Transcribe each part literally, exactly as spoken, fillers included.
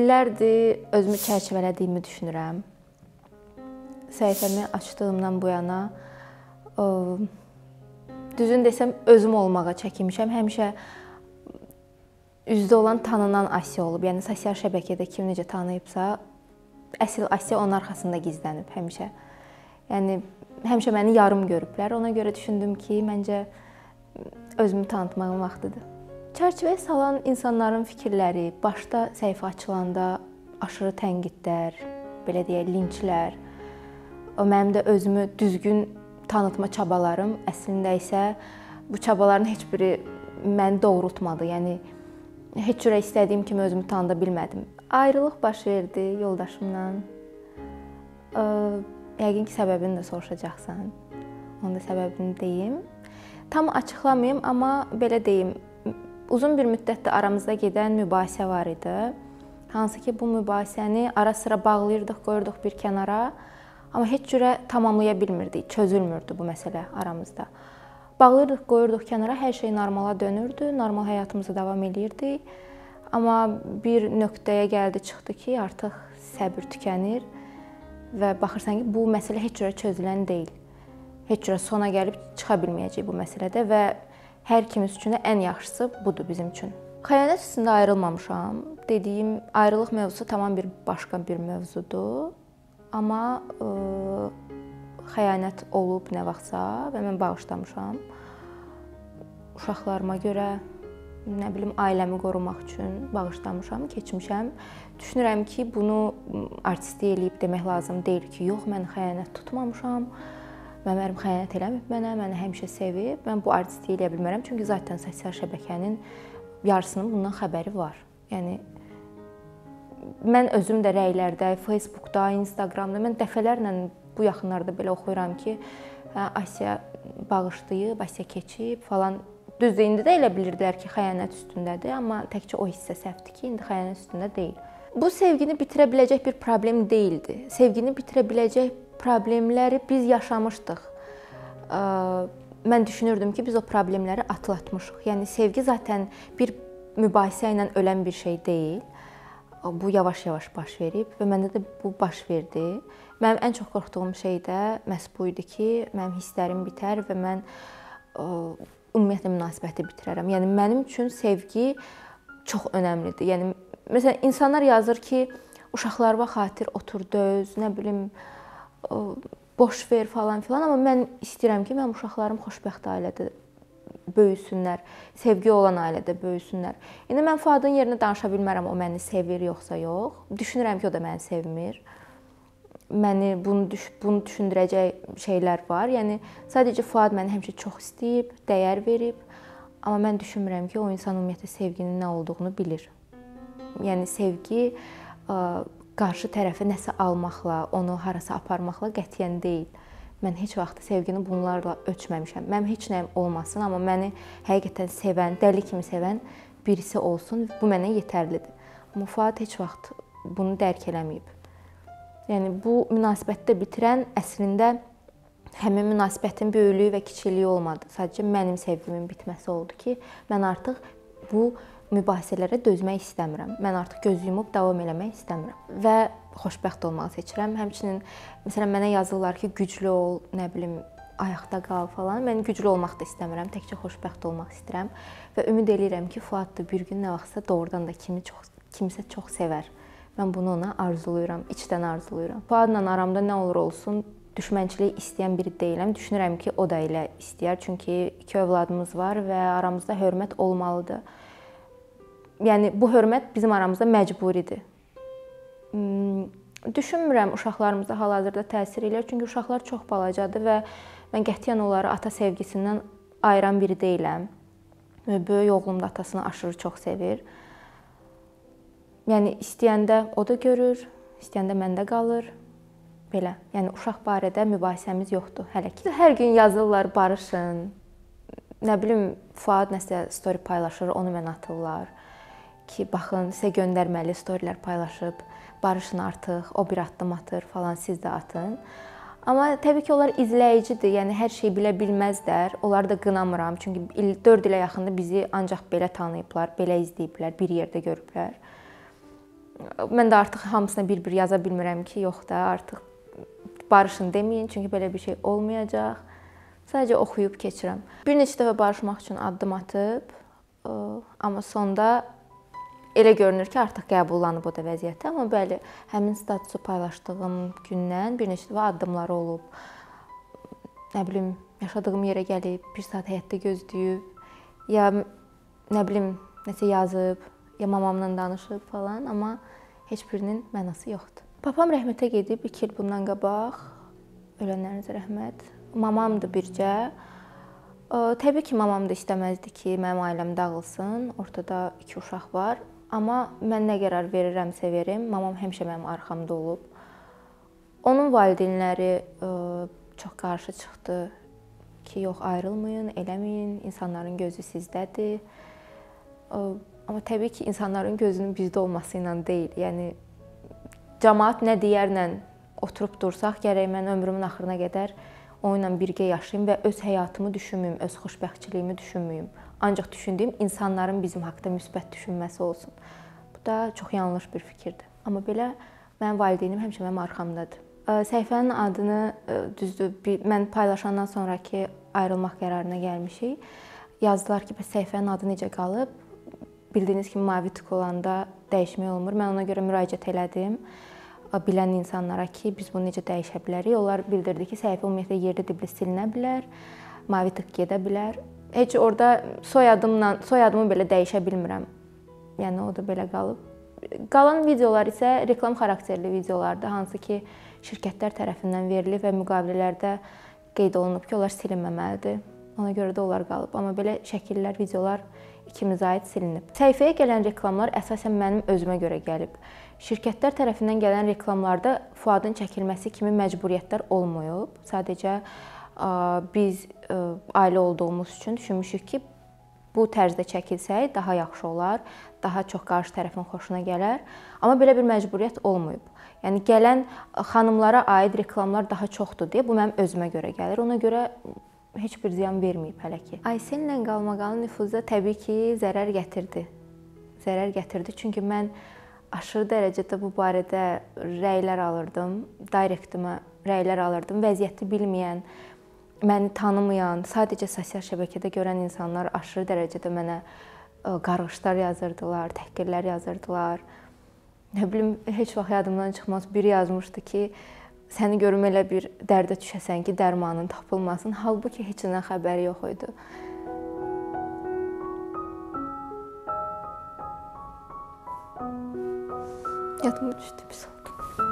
İllərdir özümü çərçivələdiyimi düşünürəm. Səhifəmi açdığımdan bu yana düzün desəm özüm olmağa çəkinmişəm. Həmişə üzdə olan tanınan Asiya olub. Yəni sosial şəbəkədə kim necə tanıyıbsa, əsl Asiya onun arxasında gizlənib həmişə. Yəni həmişə məni yarım görüblər. Ona görə düşündüm ki, məncə özümü tanıtmağın vaxtıdır. Çərçivəyə salan insanların fikirləri, başda səhifə açılanda aşırı tənqidlər, belə deyək, linçlər, mənim də özümü düzgün tanıtma çabalarım, əslində isə bu çabaların heç biri məni doğrultmadı. Yəni heç cürə istədiyim kimi özümü tanıda bilmədim. Ayrılıq baş verdi yoldaşımla. Yəqin ki, səbəbini də soruşacaqsan. Onun da səbəbini deyim. Tam açıqlamayım, amma belə deyim, uzun bir müddətdə aramızda gedən mübahisə var idi. Hansı ki, bu mübahisəni ara sıra bağlayırdıq, qoyurduq bir kənara, amma heç cürə tamamlaya bilmirdik, çözülmürdü bu məsələ aramızda. Bağlayırdıq, qoyurduq kənara, hər şey normala dönürdü, normal həyatımıza davam edirdik. Amma bir nöqtəyə gəldi, çıxdı ki, artıq səbir tükənir və baxırsan ki, bu məsələ heç cürə çözülən deyil. Heç cürə sona gəlib çıxa bilməyəcək bu məsələdə və hər kimimiz üçün də ən yaxşısı budur bizim üçün. Xəyanət üstündə ayrılmamışam. Dediyim ayrılıq mövzusu tamam bir başqa bir mövzudur. Amma ə, xəyanət olub nə vaxtsa və mən bağışlamışam. Uşaqlarıma görə, nə bilim, ailəmi qorumaq üçün bağışlamışam, keçmişəm. Düşünürəm ki, bunu artistlik eləyib demək lazım deyil ki, yox, mən xəyanət tutmamışam. Mənim ərim xəyanət eləməyib mənə, məni həmişə sevib. Mən bu artistliyi eləyə bilmərəm, çünki zaten sosial şəbəkənin yarısının bundan xəbəri var. Yəni mən özüm də rəylərdə, Facebookda, Instagramda mən dəfələrlə bu yaxınlarda belə oxuyuram ki, Asiya bağışlayıb, Asiya keçib falan. Düzdür, indi də elə bilirdilər ki, xəyanət üstündədir, amma təkcə o hissə səhvdir ki, indi xəyanət üstündə deyil. Bu sevgini bitirə biləcək bir problem deyildi. Sevgini bitirə biləcək problemləri biz yaşamışdıq. Mən düşünürdüm ki, biz o problemləri atlatmışıq. Yəni sevgi zaten bir mübahisə ilə ölən bir şey deyil. Bu yavaş-yavaş baş verib və məndə də bu baş verdi. Mənim ən çox qorxduğum şey də məhz bu idi ki, mənim hisslərim bitər və mən ümumiyyətlə münasibəti bitirərəm. Yəni mənim üçün sevgi çox önəmlidir. Yəni məsələn insanlar yazır ki, uşaqlarına xatir otur döz, nə bilim, boş ver falan filan, amma mən istəyirəm ki, mənim uşaqlarım xoşbəxt ailədə böyüsünlər, sevgi olan ailədə böyüsünlər. İndi mən Fuadın yerinə danışa bilmərəm, o məni sevir yoxsa yox. Düşünürəm ki, o da məni sevmir. Məni bunu, düş bunu düşündürəcək şeylər var. Yəni sadəcə Fuad məni həmişə çox istəyib, dəyər verib, amma mən düşünmürəm ki, o insan ümumiyyətlə sevginin nə olduğunu bilir. Yəni sevgi qarşı tərəfə nəsə almaqla, onu harasa aparmaqla qətiyyən deyil. Mən heç vaxt sevgini bunlarla ölçməmişəm. Mənim heç nəyim olmasın, amma məni həqiqətən sevən, dəli kimi sevən birisi olsun, bu mənə yetərlidir. Amma Fuad heç vaxt bunu dərk eləməyib. Yəni bu münasibətdə bitirən əslində həmin münasibətin böyüklüyü və kiçikliyi olmadı. Sadəcə mənim sevgimin bitməsi oldu ki, mən artıq bu mübahisələrə dözmək istəmirəm. Mən artıq göz yumub davam eləmək istəmirəm və xoşbəxt olmağı seçirəm. Həmçinin məsələn mənə yazırlar ki, güclü ol, nə bilim, ayaqda qal falan. Mən güclü olmaq da istəmirəm, təkcə xoşbəxt olmaq istəyirəm və ümid eləyirəm ki, Fuad da bir gün nə vaxtsa doğrudan da kimi çox kimsə çox sevər. Mən bunu ona arzulayıram, içdən arzulayıram. Fuadla aramda nə olur olsun, düşmənçilik istəyən biri deyiləm. Düşünürəm ki, o da elə istəyər, çünki iki övladımız var və aramızda hörmət olmalıdır. Yəni bu hörmət bizim aramızda məcburidir. Düşünmürəm uşaqlarımıza hal-hazırda təsir eləyir, çünki uşaqlar çox balacadır və mən qətiyyən onları ata sevgisindən ayıran biri deyiləm. Böyük oğlum da atasını aşırı çox sevir. Yəni istəyəndə o da görür, istəyəndə məndə qalır. Belə. Yəni uşaq barədə mübahisəmiz yoxdur hələ ki. Hər gün yazırlar barışın. Nə bilim, Fuad nəsə story paylaşır, onu mən atırlar. Ki, baxın, sizə göndərməli storylər paylaşıb, barışın artıq, o bir addım atır falan, siz də atın. Amma təbii ki, onlar izləyicidir, yəni hər şeyi bilə bilməzlər. Onları da qınamıram, çünki dörd ilə yaxında bizi ancaq belə tanıyıblar, belə izləyiblər, bir yerdə görüblər. Mən də artıq hamısına bir-bir yaza bilmirəm ki, yox da, artıq barışın deməyin, çünki belə bir şey olmayacaq. Sadəcə oxuyub keçirəm. Bir neçə dəfə barışmaq üçün addım atıb, amma sonda elə görünür ki, artıq qəbullanıb o da vəziyyətə. Amma bəli, həmin statusu paylaşdığım gündən bir neçə dəfə addımları olub. Nə bilim, yaşadığım yerə gəlib, bir saat həyətdə gözləyib, ya nə bilim, nəsə yazıb, ya mamamla danışıb falan, amma heç birinin mənası yoxdur. Papam rəhmətə gedib iki il bundan qabaq, ölənlərinizə rəhmət. Mamamdır bircə. Təbii ki, mamam da istəməzdi ki, mənim ailəm dağılsın. Ortada iki uşaq var. Amma mən nə qərar verirəmsə verim, mamam həmişə mənim arxamda olub. Onun valideynləri çox qarşı çıxdı ki, yox, ayrılmayın, eləməyin, insanların gözü sizdədir. Amma təbii ki, insanların gözünün bizdə olması ilə deyil. Yəni, cəmaət nə deyərlə oturub dursaq, gərək mən ömrümün axırına qədər onunla birgə yaşayım və öz həyatımı düşünməyim, öz xoşbəxtçiliyimi düşünməyim. Ancaq düşündüyüm insanların bizim haqqda müsbət düşünməsi olsun. Bu da çox yanlış bir fikirdir. Amma belə mənim valideynim həmişə mənim arxamdadır. Səhifənin adını düzdür, mən paylaşandan sonraki ayrılmaq qərarına gəlmişik. Yazdılar ki, bəs səhifənin adı necə qalıb? Bildiyiniz kimi mavi tık olanda dəyişmək olmur. Mən ona görə müraciət elədim bilən insanlara ki, biz bunu necə dəyişə bilərik. Onlar bildirdi ki, səhifə ümumiyyətlə yerli dibli silinə bilər, mavi tık gedə bilər. Heç orada soyadımla, soyadımı belə dəyişə bilmirəm. Yəni o da belə qalıb. Qalan videolar isə reklam xarakterli videolardır, hansı ki, şirkətlər tərəfindən verilib və müqavilələrdə qeyd olunub ki, onlar silinməməlidir. Ona görə də onlar qalıb. Amma belə şəkillər, videolar ikimizə aid silinib. Səhifəyə gələn reklamlar əsasən mənim özümə görə gəlib. Şirkətlər tərəfindən gələn reklamlarda Fuadın çəkilməsi kimi məcburiyyətlər olmayıb. Sadəcə biz ailə olduğumuz üçün düşünmüşük ki, bu tərzdə çəkilsək daha yaxşı olar, daha çox qarşı tərəfin xoşuna gələr. Amma belə bir məcburiyyət olmayıb. Yəni gələn xanımlara aid reklamlar daha çoxdur deyə bu mənim özümə görə gəlir. Ona görə heç bir ziyan verməyib hələ ki. Aysellə qalmaqalı nüfuzda təbii ki, zərər gətirdi. Zərər gətirdi, çünki mən aşırı dərəcədə bu barədə rəylər alırdım. Direktimə rəylər alırdım. Vəziyyəti bilməyən, məni tanımayan, sadəcə sosial şəbəkədə görən insanlar aşırı dərəcədə mənə qarğışlar yazırdılar, təhqirlər yazırdılar. Nə bilim, heç vaxt yadımdan çıxmaz. Biri yazmışdı ki, səni görüm elə bir dərdə düşəsən ki, dərmanın tapılmasın. Halbuki heç nədən xəbəri yox idi. Yadıma düşdü, pis oldu.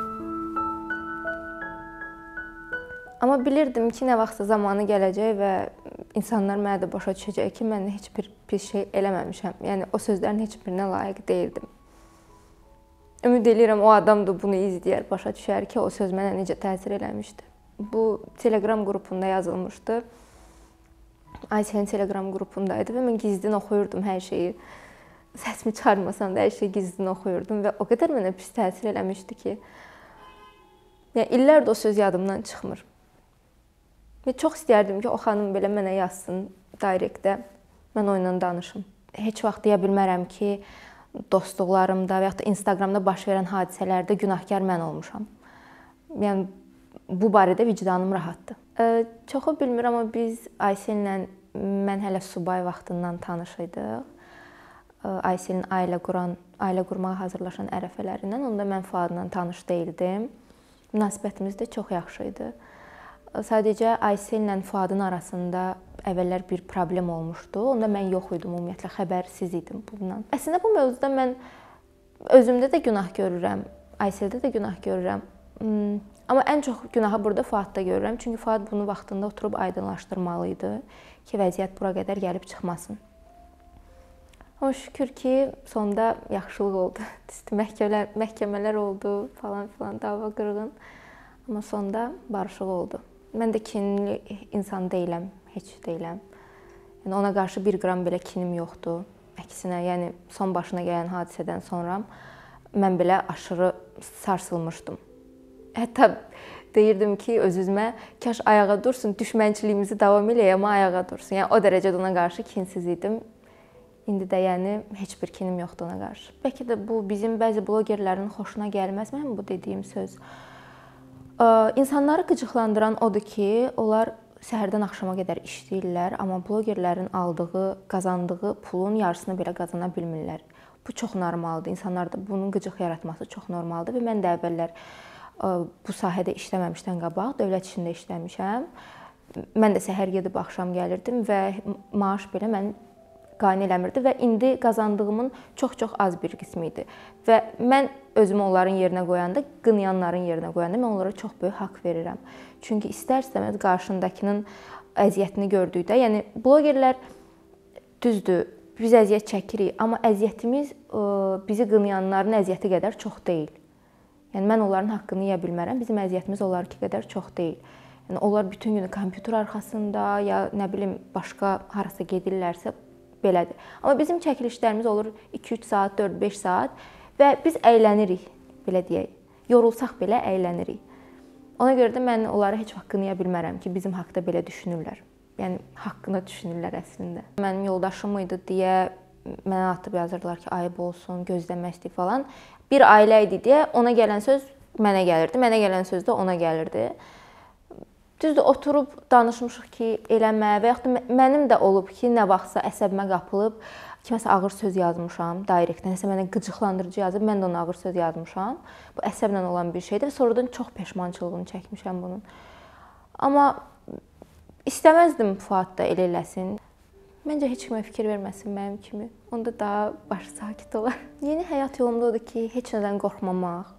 Amma bilirdim ki, nə vaxtsa zamanı gələcək və insanlar mənə də başa düşəcək ki, mən heç bir pis şey eləməmişəm. Yəni, o sözlərin heç birinə layiq deyildim. Ümid edirəm, o adam da bunu izləyər, başa düşər ki, o söz mənə necə təsir eləmişdi. Bu, Telegram qrupunda yazılmışdı. Ayselin Telegram qrupundaydı və mən gizlin oxuyurdum hər şeyi. Səsimi çıxarmasam da hər şeyi gizlin oxuyurdum və o qədər mənə pis təsir eləmişdi ki, yəni, illərdir o söz yadımdan çıxmır. Və çox istəyərdim ki, o xanım belə mənə yazsın direktdə, mən onunla danışım. Heç vaxt deyə bilmərəm ki, dostluqlarımda və yaxud da Instagramda baş verən hadisələrdə günahkar mən olmuşam. Yəni, bu barədə vicdanım rahatdır. Çoxu bilmir, amma biz Aysellə mən hələ subay vaxtından tanış idik. Ayselin ailə quran, ailə qurmağa hazırlaşan ərəfələrindən, onda mən Fuadla tanış deyildim. Münasibətimiz də çox yaxşı idi. Sadəcə Aysellə Fuadın arasında əvvəllər bir problem olmuşdu. Onda mən yox idim, ümumiyyətlə xəbərsiz idim bundan. Əslində bu mövzuda mən özümdə də günah görürəm, Ayseldə də günah görürəm. Amma ən çox günahı burada Fuadda görürəm. Çünki Fuad bunu vaxtında oturub aydınlaşdırmalı idi ki, vəziyyət bura qədər gəlib çıxmasın. Amma şükür ki, sonda yaxşılıq oldu. Məhkəmələr, məhkəmələr oldu falan filan, dava qırğın. Amma sonda barışıq oldu. Mən də kinli insan deyiləm, heç deyiləm. Yəni, ona qarşı bir qram belə kinim yoxdur. Əksinə, yəni son başına gələn hadisədən sonra mən belə aşırı sarsılmışdım. Hətta deyirdim ki, öz-özümə, kaş ayağa dursun, düşmənçiliyimizi davam eləyək, amma ayağa dursun. Yəni, o dərəcədə ona qarşı kinsiz idim. İndi də yəni heç bir kinim yoxdur ona qarşı. Bəlkə də bu bizim bəzi blogerlərin xoşuna gəlməz mənim bu dediyim söz. İnsanları qıcıqlandıran odur ki, onlar səhərdən axşama qədər işləyirlər, amma blogerlərin aldığı, qazandığı pulun yarısını belə qazana bilmirlər. Bu çox normaldır. İnsanlarda bunun qıcıq yaratması çox normaldır və mən də əvvəllər bu sahədə işləməmişdən qabaq dövlət işində işləmişəm. Mən də səhər gedib axşam gəlirdim və maaş belə məni qane eləmirdi və indi qazandığımın çox-çox az bir qismi idi. Və mən özümü onların yerinə qoyanda, qınayanların yerinə qoyanda mən onlara çox böyük haqq verirəm. Çünki istər-istəməz qarşındakının əziyyətini gördükdə, yəni blogerlər düzdür, biz əziyyət çəkirik, amma əziyyətimiz bizi qınayanların əziyyəti qədər çox deyil. Yəni mən onların haqqını yeyə bilmərəm, bizim əziyyətimiz onlarınki qədər çox deyil. Yəni onlar bütün günü kompüter arxasında ya nə bilim başqa harasa gedirlərsə belədir. Amma bizim çəkilişlərimiz olur iki üç saat, dörd beş saat və biz əylənirik, belə deyək. Yorulsaq belə əylənirik. Ona görə də mən onları heç vaxt qınaya bilmərəm ki, bizim haqqda belə düşünürlər. Yəni haqqında düşünürlər əslində. Mənim yoldaşım idi deyə mənə atıb yazırdılar ki, ayıb olsun, gözləməzdik falan. Bir ailə idi deyə ona gələn söz mənə gəlirdi, mənə gələn söz də ona gəlirdi. Düzdür, oturub danışmışıq ki, eləmə və yaxud da mənim də olub ki, nə vaxtsa əsəbimə qapılıb, kiməsə ağır söz yazmışam, direktdən, nəsə mənə qıcıqlandırıcı yazıb, mən də ona ağır söz yazmışam. Bu əsəblə olan bir şeydir və sonradan çox peşmançılığını çəkmişəm bunun. Amma istəməzdim Fuad da elə eləsin. Məncə heç kimə fikir verməsin mənim kimi. Onda daha başı sakit olar. Yeni həyat yolumda odur ki, heç nədən qorxmamaq.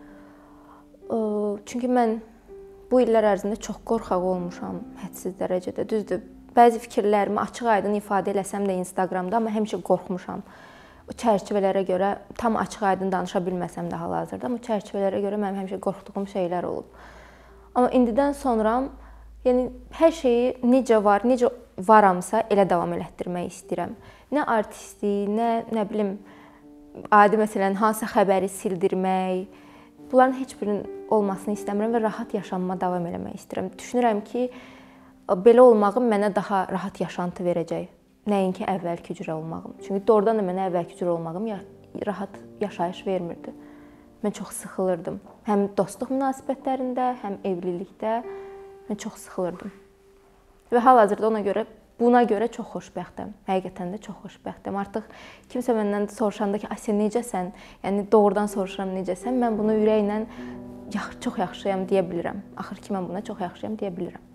Çünki mən bu illər ərzində çox qorxaq olmuşam, hədsiz dərəcədə. Düzdür, bəzi fikirlərimi açıq-aydın ifadə eləsəm də Instagramda, amma həmişə qorxmuşam. O çərçivələrə görə tam açıq-aydın danışa bilməsəm də hal-hazırda, amma çərçivələrə görə mənim həmişə qorxduğum şeylər olub. Amma indidən sonra, yəni hər şeyi necə var, necə varamsa elə davam elətdirmək istəyirəm. Nə artistlik, nə nə bilim adi məsələn hansısa xəbəri sildirmək, bunların heç birinin olmasını istəmirəm və rahat yaşamıma davam eləmək istəyirəm. Düşünürəm ki, belə olmağım mənə daha rahat yaşantı verəcək. Nəinki əvvəlki cürə olmağım. Çünki doğrudan da mənə əvvəlki cürə olmağım rahat yaşayış vermirdi. Mən çox sıxılırdım. Həm dostluq münasibətlərində, həm evlilikdə mən çox sıxılırdım. Və hal-hazırda ona görə Buna görə çox xoşbəxtəm. Həqiqətən də çox xoşbəxtəm. Artıq kimsə məndən soruşanda ki, "Ay sən necəsən?" Yəni doğrudan soruşuram necəsən? Mən bunu ürəklə çox yaxşıyam deyə bilirəm. Axır ki mən buna çox yaxşıyam deyə bilirəm.